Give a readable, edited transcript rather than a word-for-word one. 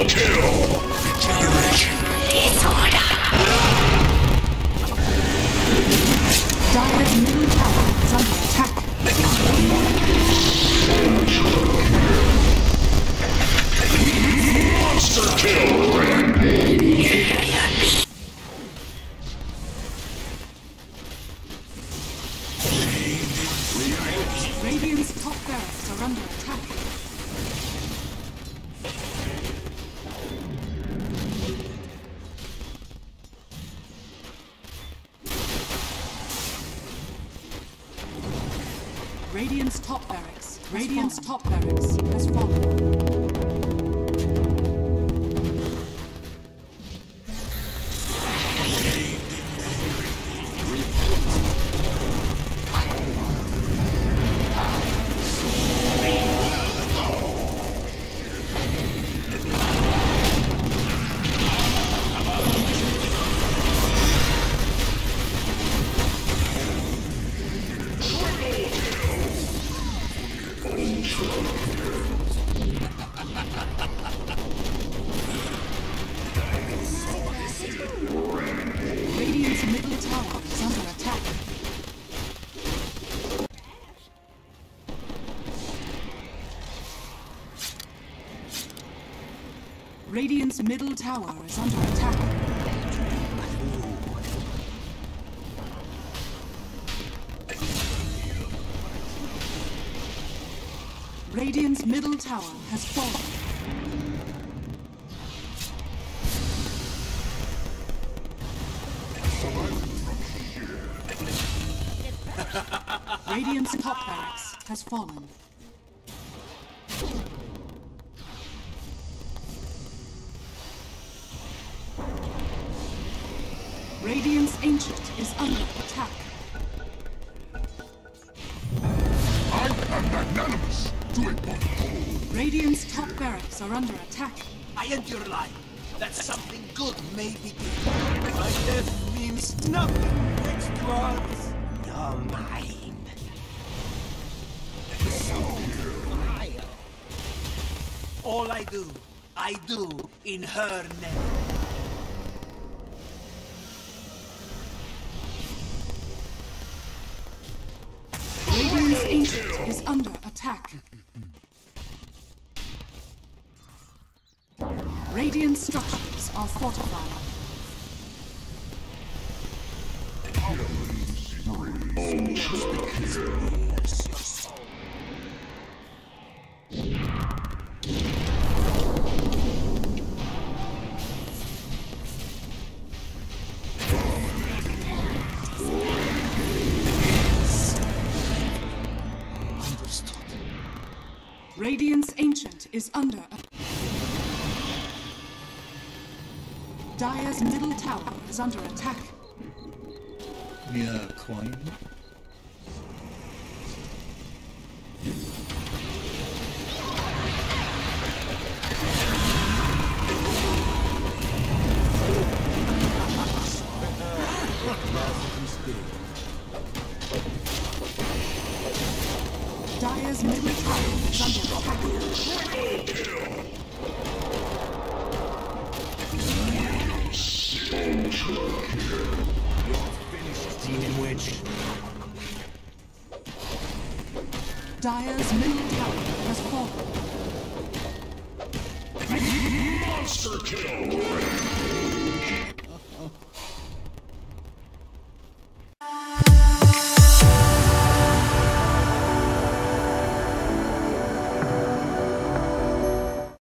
kill! Regeneration. Disorder. Dire's middle tower is under attack. Monster kill! Radiant's top barracks are under attack. Radiant's top barracks. Radiant's top barracks has fallen. Radiant's middle tower is under attack. Radiant's middle tower is under attack. Radiant's middle tower has fallen. Radiant's top barracks has fallen. Radiant's ancient is under attack. I am magnanimous to a point. Radiant's top barracks are under attack. I end your life. That something good may begin. My death means nothing next month. You're mine. All I do in her name. Radiant's ancient is under attack. Radiant structures are fortified. Radiant's ancient is under attack. Dire's middle tower is under attack. Yeah, coin. Dire's middle tower is under attack. Demon Witch. Dire's middle tower has fallen. Monster kill!